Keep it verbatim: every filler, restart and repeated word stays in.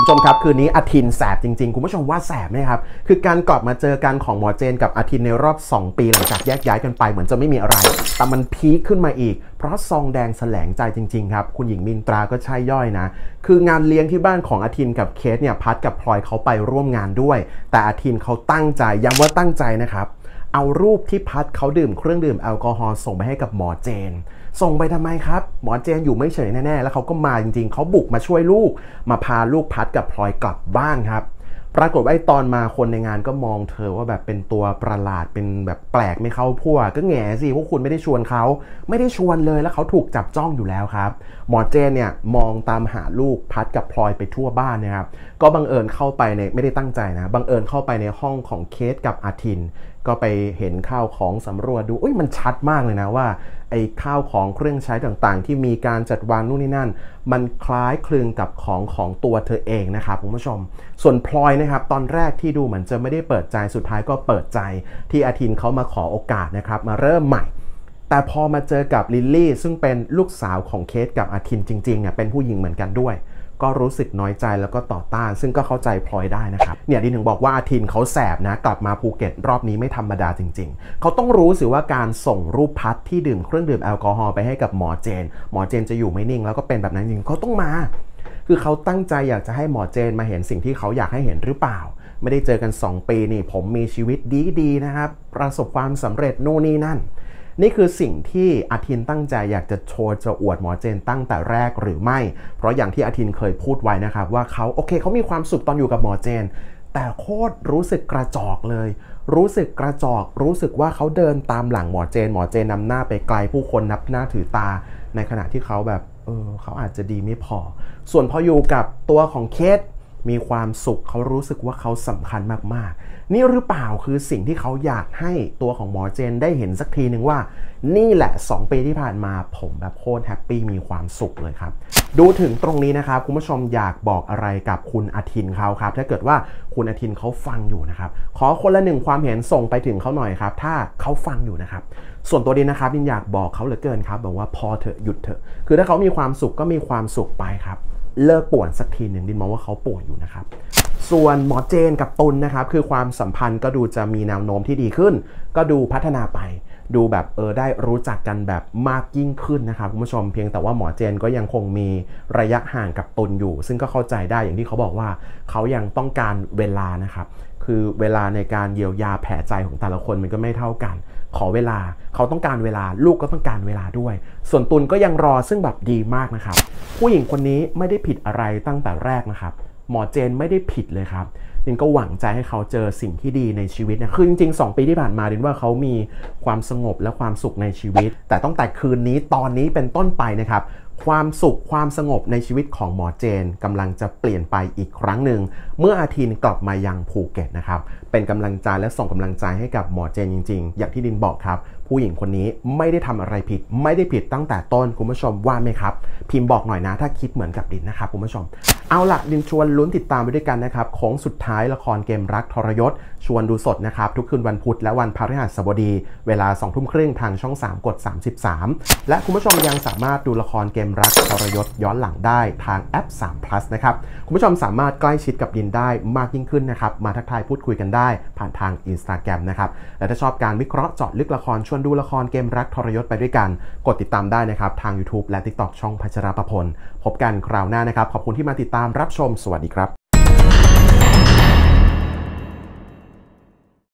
ชมครับคืนนี้อาทินแสบจริงๆคุณผู้ชมว่าแสบไหมครับคือการกลับมาเจอกันของหมอเจนกับอาทินในรอบสองปีหลังจากแยกย้ายกันไปเหมือนจะไม่มีอะไรแต่มันพีคขึ้นมาอีกเพราะซองแดงแสลงใจจริงๆครับคุณหญิงมินตราก็ใช่ย่อยนะคืองานเลี้ยงที่บ้านของอาทินกับเคสเนี่ยพัดกับพลอยเขาไปร่วมงานด้วยแต่อาทินเขาตั้งใจย้ำว่าตั้งใจนะครับเอารูปที่พัดเขาดื่มเครื่องดื่มแอลกอฮอล์ส่งไปให้กับหมอเจนส่งไปทำไมครับหมอเจนอยู่ไม่เฉยแน่ๆแล้วเขาก็มาจริงๆเขาบุกมาช่วยลูกมาพาลูกพัดกับพลอยกลับบ้านครับปรากฏว่าตอนมาคนในงานก็มองเธอว่าแบบเป็นตัวประหลาดเป็นแบบแปลกไม่เข้าพวกก็แง่สิพวกคุณไม่ได้ชวนเขาไม่ได้ชวนเลยแล้วเขาถูกจับจ้องอยู่แล้วครับหมอเจนเนี่ยมองตามหาลูกพัดกับพลอยไปทั่วบ้านนะครับก็บังเอิญเข้าไปในไม่ได้ตั้งใจนะบังเอิญเข้าไปในห้องของเคสกับอาทินก็ไปเห็นข้าวของสำรวจดูอุ้ยมันชัดมากเลยนะว่าไอ้ข้าวของเครื่องใช้ต่างๆที่มีการจัดวางนู่นนี่นั่นมันคล้ายคลึงกับของของตัวเธอเองนะครับคุณผู้ชมส่วนพลอยนะครับตอนแรกที่ดูเหมือนจะไม่ได้เปิดใจสุดท้ายก็เปิดใจที่อาทินเขามาขอโอกาสนะครับมาเริ่มใหม่แต่พอมาเจอกับลิลลี่ซึ่งเป็นลูกสาวของเคสกับอาทินจริงๆเนี่ยเป็นผู้หญิงเหมือนกันด้วยก็รู้สึกน้อยใจแล้วก็ต่อต้านซึ่งก็เข้าใจพลอยได้นะครับเนี่ยดินถึงบอกว่าอาทินเขาแสบนะกลับมาภูเก็ตรอบนี้ไม่ธรรมดาจริงๆเขาต้องรู้สิว่าการส่งรูปพัดที่ดื่มเครื่องดื่มแอลกอฮอล์ไปให้กับหมอเจนหมอเจนจะอยู่ไม่นิ่งแล้วก็เป็นแบบนั้นจริงเขาต้องมาคือเขาตั้งใจอยากจะให้หมอเจนมาเห็นสิ่งที่เขาอยากให้เห็นหรือเปล่าไม่ได้เจอกันสองปีนี่ผมมีชีวิตดีๆนะครับประสบความสำเร็จนู่นนี่นั่นนี่คือสิ่งที่อาทินตั้งใจอยากจะโชว์จะอวดหมอเจนตั้งแต่แรกหรือไม่เพราะอย่างที่อาทินเคยพูดไว้นะครับว่าเขาโอเคเขามีความสุขตอนอยู่กับหมอเจนแต่โคตรรู้สึกกระจอกเลยรู้สึกกระจอกรู้สึกว่าเขาเดินตามหลังหมอเจนหมอเจนนำหน้าไปไกลผู้คนนับหน้าถือตาในขณะที่เขาแบบเออเขาอาจจะดีไม่พอส่วนพออยู่กับตัวของเคสมีความสุขเขารู้สึกว่าเขาสำคัญมากๆนี่หรือเปล่าคือสิ่งที่เขาอยากให้ตัวของหมอเจนได้เห็นสักทีหนึ่งว่านี่แหละสองปีที่ผ่านมาผมแบบโคตรแฮปปี้มีความสุขเลยครับดูถึงตรงนี้นะครับคุณผู้ชมอยากบอกอะไรกับคุณอาทินเขาครับถ้าเกิดว่าคุณอาทินเขาฟังอยู่นะครับขอคนละหนึ่งความเห็นส่งไปถึงเขาหน่อยครับถ้าเขาฟังอยู่นะครับส่วนตัวดินนะครับดินอยากบอกเขาเหลือเกินครับบอกว่าพอเถอะหยุดเถอะคือถ้าเขามีความสุขก็มีความสุขไปครับเลิกป่วนสักทีหนึ่งดินมองว่าเขาป่วยอยู่นะครับส่วนหมอเจนกับตุลนะครับคือความสัมพันธ์ก็ดูจะมีแนวโน้มที่ดีขึ้นก็ดูพัฒนาไปดูแบบเออได้รู้จักกันแบบมากยิ่งขึ้นนะครับคุณผู้ชมเพียงแต่ว่าหมอเจนก็ยังคงมีระยะห่างกับตุลอยู่ซึ่งก็เข้าใจได้อย่างที่เขาบอกว่าเขายังต้องการเวลานะครับคือเวลาในการเยียวยาแผลใจของแต่ละคนมันก็ไม่เท่ากันขอเวลาเขาต้องการเวลาลูกก็ต้องการเวลาด้วยส่วนตุลก็ยังรอซึ่งแบบดีมากนะครับผู้หญิงคนนี้ไม่ได้ผิดอะไรตั้งแต่แรกนะครับหมอเจนไม่ได้ผิดเลยครับดินก็หวังใจให้เขาเจอสิ่งที่ดีในชีวิตนะคือจริงๆสองปีที่ผ่านมาดินว่าเขามีความสงบและความสุขในชีวิตแต่ตั้งแต่คืนนี้ตอนนี้เป็นต้นไปนะครับความสุขความสงบในชีวิตของหมอเจนกำลังจะเปลี่ยนไปอีกครั้งหนึ่งเมื่ออาทินกลับมายังภูเก็ตนะครับเป็นกำลังใจและส่งกำลังใจให้กับหมอเจนจริงๆอย่างที่ดินบอกครับผู้หญิงคนนี้ไม่ได้ทำอะไรผิดไม่ได้ผิดตั้งแต่ต้นคุณผู้ชมว่าไหมครับพิมพ์บอกหน่อยนะถ้าคิดเหมือนกับดินนะครับคุณผู้ชมเอาล่ะดินชวนลุ้นติดตามไปด้วยกันนะครับโค้งสุดท้ายละครเกมรักทรยศชวนดูสดนะครับทุกคืนวันพุธและวันพฤหัสบดีเวลาสองทุ่มครึ่งทางช่องสามกดสามสิบสามและคุณผู้ชมยังสามารถดูละครเกมรักทรยศย้อนหลังได้ทางแอปสาม plus นะครับคุณผู้ชมสามารถใกล้ชิดกับดินได้มากยิ่งขึ้นนะครับมาทักทายพูดคุยกันได้ผ่านทาง Instagram นะครับและถ้าชอบการวิเคราะห์เจาะลึกละครชวนดูละครเกมรักทรยศไปด้วยกันกดติดตามได้นะครับทาง YouTube และ TikTok ช่องพัชรประพลพบกันคราวหน้านะครับขอบคุณที่มาติดตามรับชมสวัสดีครับ